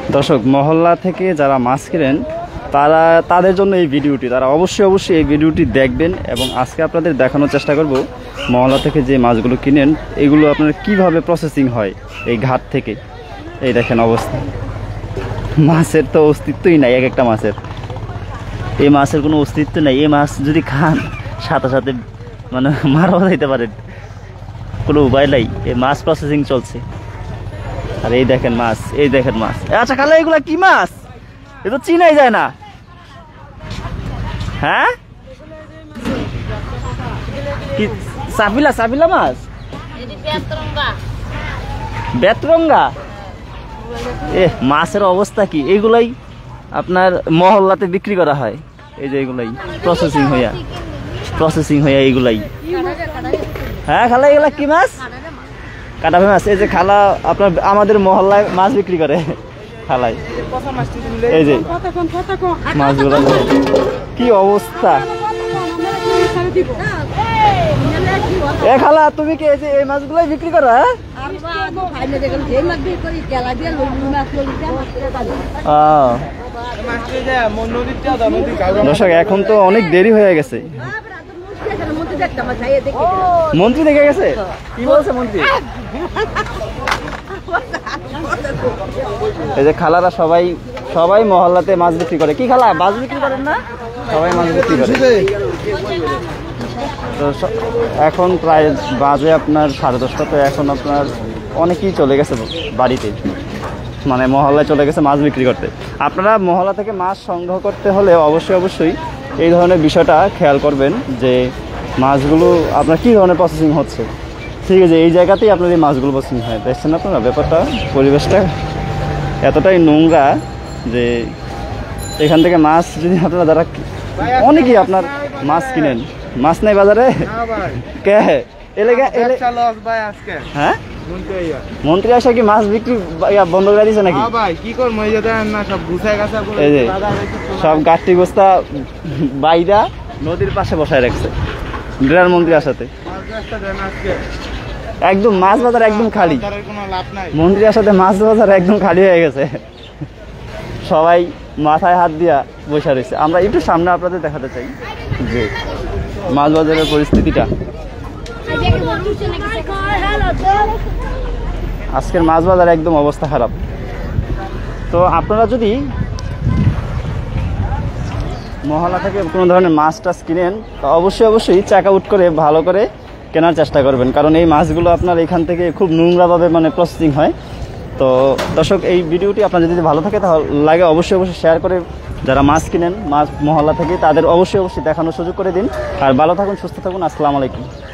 দর্শক, মহল্লা থেকে যারা মাছ কিনেন তাদের জন্য এই ভিডিওটি, তারা অবশ্যই এই ভিডিওটি দেখবেন। এবং আজকে আপনাদের দেখানোর চেষ্টা করব মহল্লা থেকে যে মাছগুলো কিনেন এগুলো আপনার কিভাবে প্রসেসিং হয় এই ঘাট থেকে। এই দেখেন অবস্থা, মাছের তো অস্তিত্বই নাই। এক একটা মাছের, এই মাছের কোনো অস্তিত্ব নেই। এই মাছ যদি খান সাথে সাথে মানে মারাও যাইতে পারেন, কোনো উপায় নাই। এই মাছ প্রসেসিং চলছে। আর এই দেখেন মাছ, এই দেখেন মাছ। আচ্ছা খালা, এগুলা কি মাছ? এ তো চিনাই যায় না। হ্যাঁ, কি সাবিলা মাছ? বেতরঙ্গা। মাছের অবস্থা কি? এইগুলাই আপনার মহল্লাতে বিক্রি করা হয়। এই যে এগুলাই প্রসেসিং হইয়া এইগুলাই। হ্যাঁ খালা, এগুলা কি মাছ? কাটাবে মাছ। এই যে খালা আপনার আমাদের মহল্লায় মাছ বিক্রি করে খালাই। এই যে মাছগুলো কি অবস্থা। এ খালা, তুমি কি এই যে এই মাছগুলাই বিক্রি করো? দর্শক, এখন তো অনেক দেরি হয়ে গেছে। মন্ত্রী দেখে গেছে? কি বলছে মন্ত্রী? এই যে খালারা সবাই মহল্লাতে মাছ বিক্রি করে। কি খালা, মাছ বিক্রি করেন না? সবাই মাছ বিক্রি করে। তো এখন প্রায় বাজে আপনার 10:30। তো এখন আপনার অনেকেই চলে গেছে বাড়িতে, মানে মহল্লায় চলে গেছে মাছ বিক্রি করতে। আপনারা মহল্লা থেকে মাছ সংগ্রহ করতে হলে অবশ্যই এই ধরনের বিষয়টা খেয়াল করবেন যে মাছগুলো আপনার কী ধরনের প্রসেসিং হচ্ছে। ঠিক আছে, এই জায়গাতেই আপনার এই মাছগুলো প্রসেসিং হয়। দেখছেন আপনারা ব্যাপারটা, পরিবেশটা এতটাই নোংরা যে এখান থেকে মাছ যদি আপনারা যারা অনেকেই আপনার মাছ কিনেন, মাছ নেই বাজারে কে? হ্যাঁ, মন্ত্রী আসা কি মাছ বিক্রি বন্ধ করে দিয়েছে নাকি? এই যে সব গাঠি গোস্তা বাইরা নদীর পাশে বসায় রাখছে গ্রামের মন্ত্রী আসাতে। একদম মাছ বাজার একদম খালি। মন্ত্রী আসাতে মাছ বাজার একদম খালি হয়ে গেছে। সবাই মাথায় হাত দিয়া বসে রয়েছে। আমরা একটু সামনে আপনাদের দেখাতে চাই যে মাছ বাজারের পরিস্থিতিটা। আজকের মাছ বাজার একদম অবস্থা খারাপ। তো আপনারা যদি মহল্লা থেকে কোনো ধরনের মাছ টাছ কিনেন তো অবশ্যই চেক আউট করে ভালো করে কেনার চেষ্টা করবেন, কারণ এই মাছগুলো আপনার এখান থেকে খুব নোংরাভাবে মানে প্রসেসিং হয়। তো দর্শক, এই ভিডিওটি আপনার যদি ভালো থাকে তাহলে লাগে অবশ্যই শেয়ার করে যারা মাছ কিনেন মাছ মহল্লা থেকে তাদের অবশ্যই দেখানোর সুযোগ করে দিন। আর ভালো থাকুন, সুস্থ থাকুন। আসসালামু আলাইকুম।